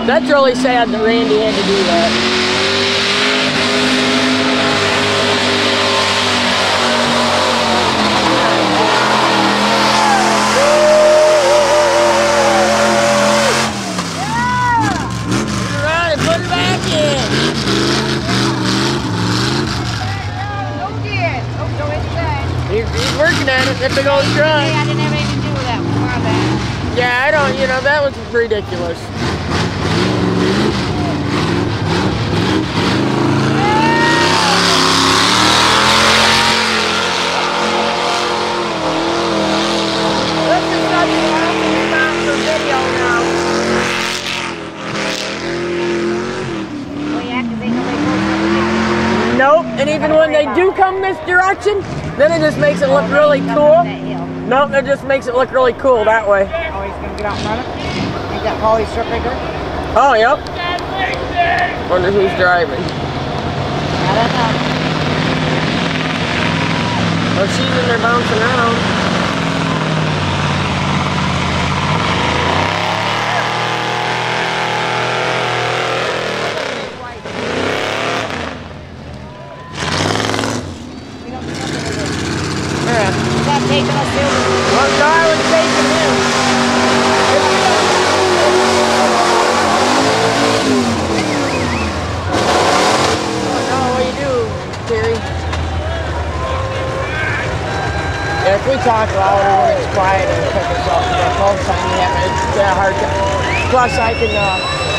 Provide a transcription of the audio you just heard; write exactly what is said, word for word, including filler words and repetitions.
That's really sad that Randy had to do that. He's, he's working at it. That's a big old truck. Hey, I didn't have anything to do with that before that. Yeah, I don't, you know, that was ridiculous. This is such an awesome spot for video now. Oh yeah, because they nobody goes. Nope, and even when they do come this direction, then it just makes it look really cool. Nope, it just makes it look really cool that way. Oh, he's going to get out in front of it? Ain't that Paulie's truck right there? Oh, yep. Wonder who's driving. I don't know. Oh, she's in there bouncing around. Taking us over. One guy was taking him. Oh, what do you do, Terry? Yeah, if we talk louder when it's quiet and pick us up, most of the time we have a hard time. Plus, I can. Uh,